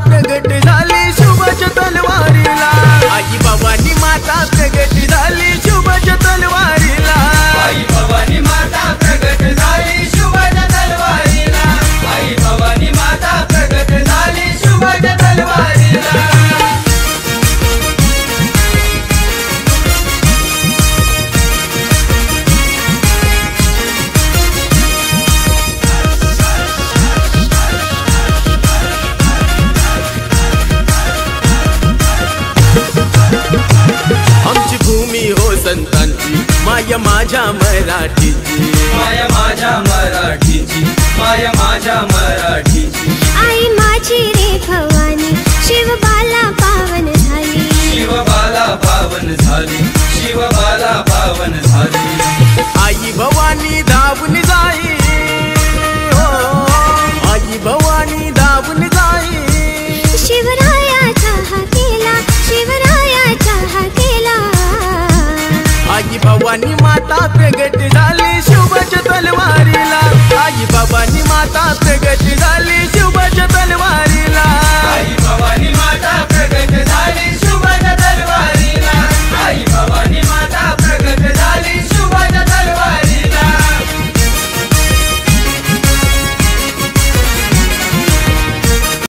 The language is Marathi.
प्रगट झाली शुभच तलवारीला। आई भवानी माता प्रगट झाली शुभच तलवारीला। आई भवानी माता प्रगट झाली शुभच तलवारीला। आई भवानी माता प्रगट झाली शुभच तलवारीला। आमची भूमी हो संतांची माया माझ्या मराठीची। माया माझ्या मराठीची, माया माझ्या मराठीची। आई माझी रे भवानी शिवबाला पावन झाली। शिवबाला पावन झाली, शिवबाला पावन झाली। आई भवानी धावून जाई हो, आई भवानी धावून जाई। शिवरायाचा हाकेला, शिवरायाचा हाकेला। आई भवानी माता प्रगट झाली शुभच तलवारीला। आई भवानी माता प्रगट